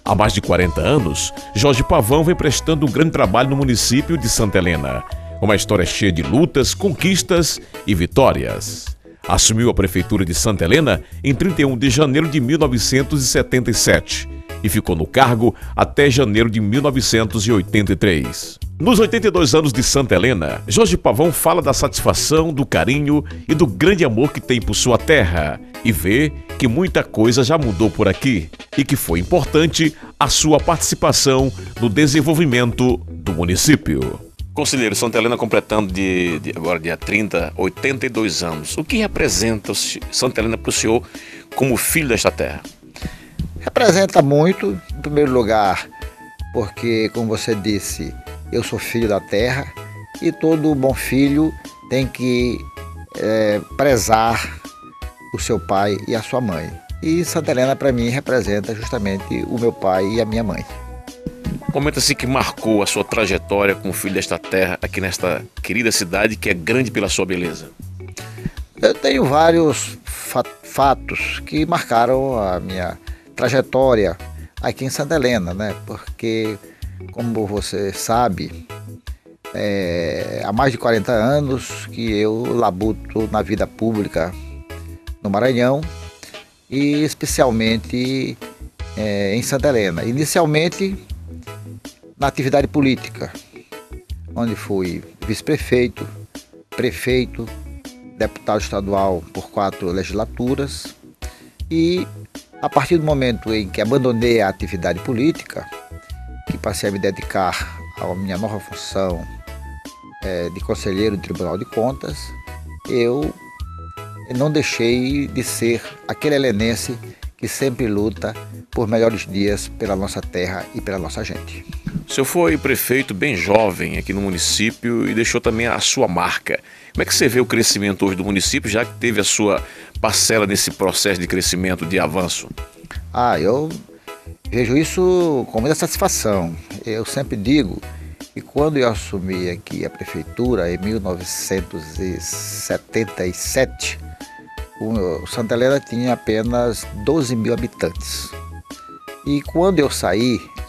Há mais de 40 anos, Jorge Pavão vem prestando um grande trabalho no município de Santa Helena. Uma história cheia de lutas, conquistas e vitórias. Assumiu a prefeitura de Santa Helena em 31 de janeiro de 1977 e ficou no cargo até janeiro de 1983. Nos 82 anos de Santa Helena, Jorge Pavão fala da satisfação, do carinho e do grande amor que tem por sua terra e vê que muita coisa já mudou por aqui e que foi importante a sua participação no desenvolvimento do município. Conselheiro, Santa Helena completando agora dia 30, 82 anos. O que representa Santa Helena para o senhor como filho desta terra? Representa muito, em primeiro lugar, porque, como você disse, eu sou filho da terra e todo bom filho tem que prezar o seu pai e a sua mãe. E Santa Helena, para mim, representa justamente o meu pai e a minha mãe. Comenta-se que marcou a sua trajetória como filho desta terra, aqui nesta querida cidade que é grande pela sua beleza. Eu tenho vários fatos que marcaram a minha trajetória aqui em Santa Helena, né? Porque, como você sabe, há mais de 40 anos que eu labuto na vida pública no Maranhão e especialmente em Santa Helena. Inicialmente na atividade política, onde fui vice-prefeito, prefeito, deputado estadual por 4 legislaturas e a partir do momento em que abandonei a atividade política, que passei a me dedicar à minha nova função de conselheiro do Tribunal de Contas, eu não deixei de ser aquele helenense que sempre luta por melhores dias pela nossa terra e pela nossa gente. O senhor foi prefeito bem jovem aqui no município e deixou também a sua marca. Como é que você vê o crescimento hoje do município, já que teve a sua parcela nesse processo de crescimento, de avanço? Eu vejo isso com muita satisfação. Eu sempre digo que quando eu assumi aqui a prefeitura em 1977, o Santa Helena tinha apenas 12 mil habitantes. E quando eu saí, em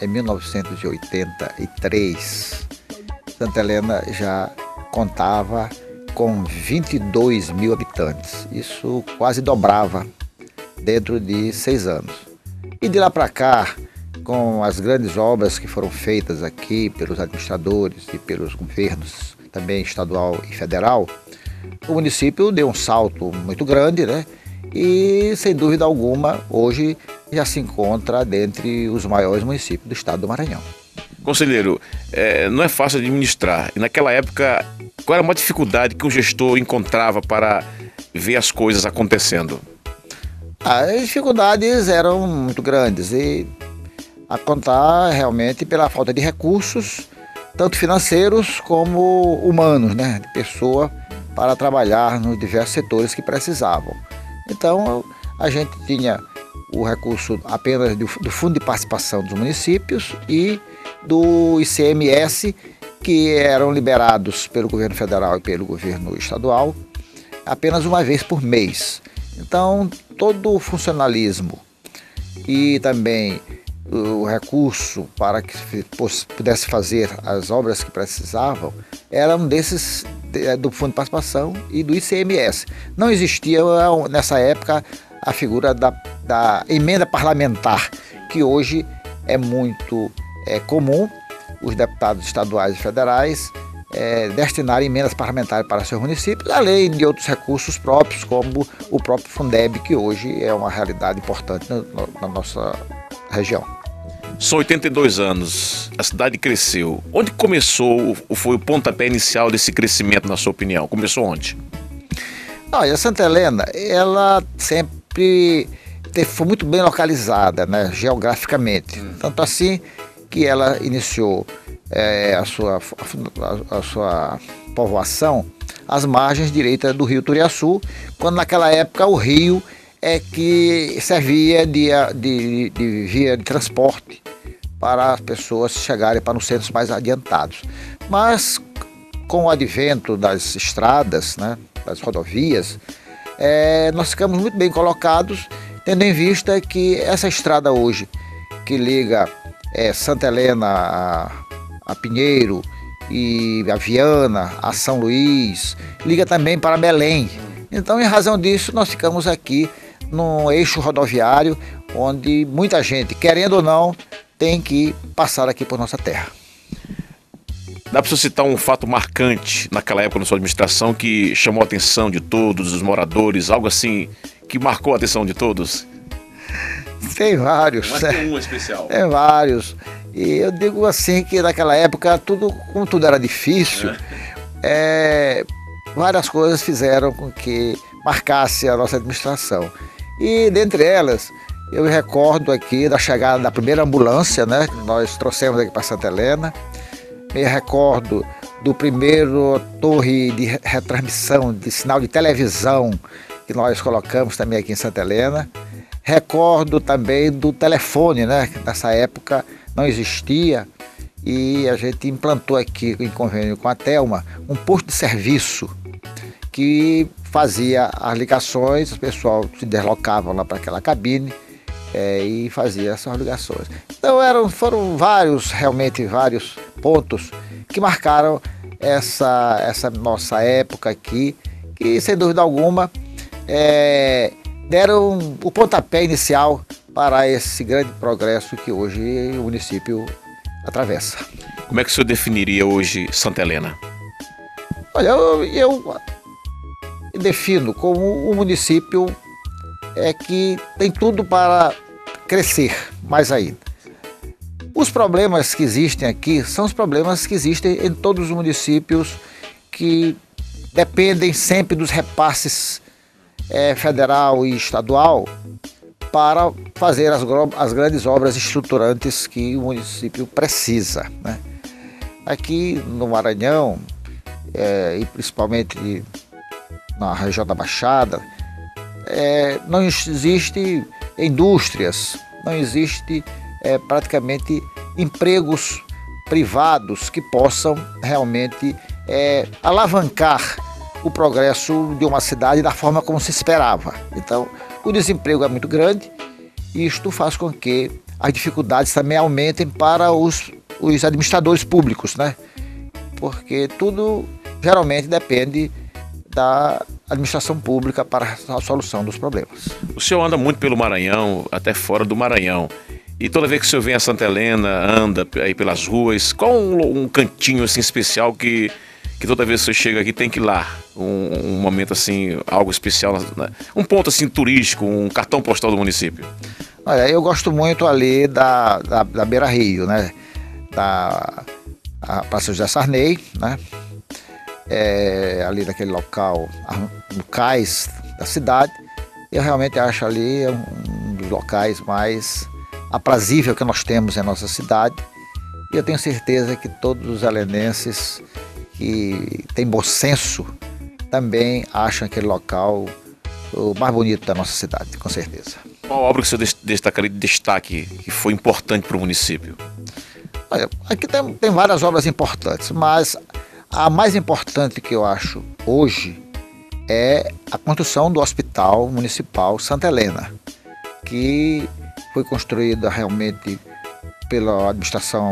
1983, Santa Helena já contava com 22 mil habitantes. Isso quase dobrava dentro de 6 anos. E de lá para cá, com as grandes obras que foram feitas aqui pelos administradores e pelos governos, também estadual e federal, o município deu um salto muito grande, né? E, sem dúvida alguma, hoje já se encontra dentre os maiores municípios do estado do Maranhão. Conselheiro, não é fácil administrar. E naquela época, qual era uma dificuldade que o gestor encontrava para ver as coisas acontecendo? As dificuldades eram muito grandes e a contar realmente pela falta de recursos, tanto financeiros como humanos, né? De pessoa para trabalhar nos diversos setores que precisavam. Então, a gente tinha o recurso apenas do Fundo de Participação dos Municípios e do ICMS, que eram liberados pelo governo federal e pelo governo estadual apenas uma vez por mês. Então, todo o funcionalismo e também o recurso para que pudesse fazer as obras que precisavam eram desses do Fundo de Participação e do ICMS. Não existia nessa época a figura da emenda parlamentar, que hoje é muito comum os deputados estaduais e federais destinarem emendas parlamentares para seus municípios, além de outros recursos próprios, como o próprio Fundeb, que hoje é uma realidade importante na nossa região. São 82 anos, a cidade cresceu. Onde começou, foi o pontapé inicial desse crescimento, na sua opinião? Começou onde? A Santa Helena, ela sempre foi muito bem localizada, né, geograficamente. Tanto assim que ela iniciou a sua povoação às margens direitas do rio Turiaçu, quando naquela época o rio que servia de via de transporte para as pessoas chegarem para os centros mais adiantados. Mas com o advento das estradas, né, das rodovias, nós ficamos muito bem colocados, tendo em vista que essa estrada hoje, que liga Santa Helena a Pinheiro e a Viana, a São Luís, liga também para Belém. Então, em razão disso, nós ficamos aqui num eixo rodoviário onde muita gente, querendo ou não, tem que passar aqui por nossa terra. Dá para você citar um fato marcante naquela época na sua administração que chamou a atenção de todos os moradores, algo assim que marcou a atenção de todos? Tem vários. Mas tem um especial. Tem vários. E eu digo assim que naquela época, como tudo era difícil, várias coisas fizeram com que marcasse a nossa administração. E dentre elas, eu me recordo aqui da chegada da primeira ambulância, né, que nós trouxemos aqui para Santa Helena. Me recordo do primeiro torre de retransmissão de sinal de televisão que nós colocamos também aqui em Santa Helena. Recordo também do telefone, né, que nessa época não existia, e a gente implantou aqui, em convênio com a Telma, um posto de serviço que fazia as ligações, o pessoal se deslocava lá para aquela cabine e fazia essas ligações. Então foram realmente vários pontos que marcaram essa nossa época aqui, que sem dúvida alguma deram o pontapé inicial para esse grande progresso que hoje o município atravessa. Como é que o senhor definiria hoje Santa Helena? Olha, eu defino como um município que tem tudo para crescer mais ainda. Os problemas que existem aqui são os problemas que existem em todos os municípios que dependem sempre dos repasses federal e estadual para fazer as grandes obras estruturantes que o município precisa, né? Aqui no Maranhão, e principalmente na região da Baixada, não existe indústrias, não existe praticamente empregos privados que possam realmente alavancar o progresso de uma cidade da forma como se esperava. Então, o desemprego é muito grande e isto faz com que as dificuldades também aumentem para os administradores públicos, né? Porque tudo geralmente depende da administração pública para a solução dos problemas. O senhor anda muito pelo Maranhão, até fora do Maranhão. E toda vez que o senhor vem a Santa Helena, anda aí pelas ruas, qual um cantinho assim especial que toda vez que você chega aqui tem que ir lá? Um momento assim, algo especial, né? Um ponto assim turístico, um cartão postal do município. Olha, eu gosto muito ali da Beira Rio, né? A Praça José Sarney, né? Ali naquele local, no cais da cidade. Eu realmente acho ali um dos locais mais aprazível que nós temos em nossa cidade. E eu tenho certeza que todos os helenenses que têm bom senso também acham aquele local o mais bonito da nossa cidade, com certeza. Qual obra que o senhor destacaria de destaque que foi importante para o município? Olha, aqui tem várias obras importantes, mas a mais importante que eu acho hoje é a construção do Hospital Municipal Santa Helena, que foi construída realmente pela administração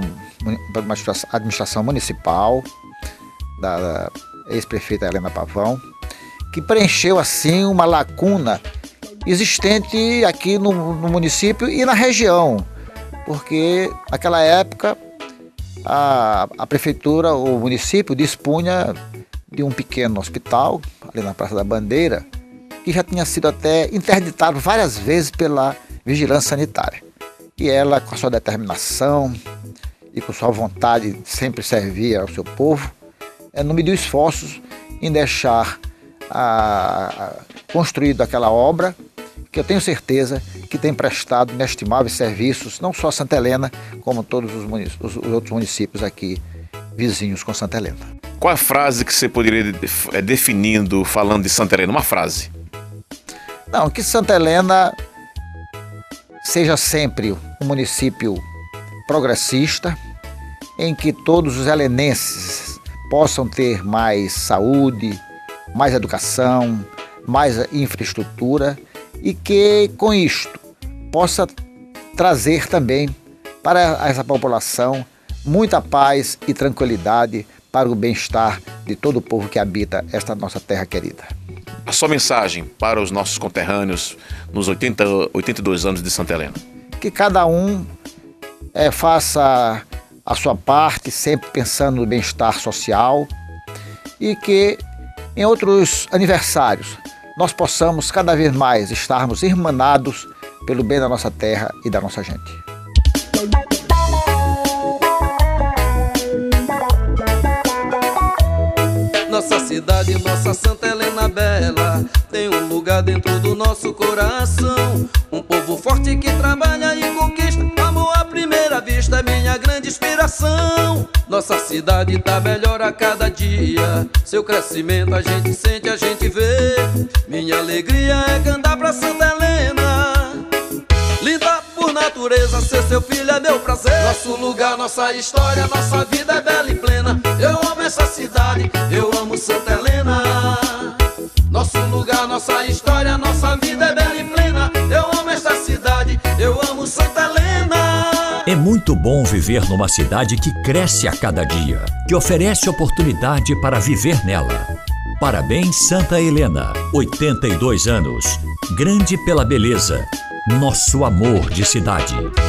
municipal da ex-prefeita Helena Pavão, que preencheu assim uma lacuna existente aqui no município e na região, porque naquela época a prefeitura, o município dispunha de um pequeno hospital ali na Praça da Bandeira, que já tinha sido até interditado várias vezes pela vigilância sanitária. E ela, com a sua determinação e com sua vontade de sempre servir ao seu povo, não mediu esforços em deixar construído aquela obra, que eu tenho certeza que tem prestado inestimáveis serviços, não só a Santa Helena, como todos os outros municípios aqui vizinhos com Santa Helena. Qual a frase que você poderia definindo, falando de Santa Helena? Uma frase. Não, que Santa Helena seja sempre um município progressista, em que todos os helenenses possam ter mais saúde, mais educação, mais infraestrutura, e que com isto possa trazer também para essa população, muita paz e tranquilidade para o bem-estar de todo o povo que habita esta nossa terra querida. A sua mensagem para os nossos conterrâneos nos 82 anos de Santa Helena? Que cada um faça a sua parte, sempre pensando no bem-estar social, e que em outros aniversários nós possamos cada vez mais estarmos irmanados pelo bem da nossa terra e da nossa gente. Nossa cidade, nossa Santa Helena bela, tem um lugar dentro do nosso coração. Um povo forte que trabalha e conquista, amor à primeira vista é minha grande inspiração. Nossa cidade tá melhor a cada dia, seu crescimento a gente sente, a gente vê. Minha alegria é cantar pra Santa Helena, linda por natureza, ser seu filho é meu prazer. Nosso lugar, nossa história, nossa vida é bela e plena. Eu amo essa cidade, eu amo Santa Helena. Nosso lugar, nossa história, nossa vida é bela e plena. Eu amo esta cidade, eu amo Santa Helena. É muito bom viver numa cidade que cresce a cada dia, que oferece oportunidade para viver nela. Parabéns, Santa Helena, 82 anos, grande pela beleza, nosso amor de cidade.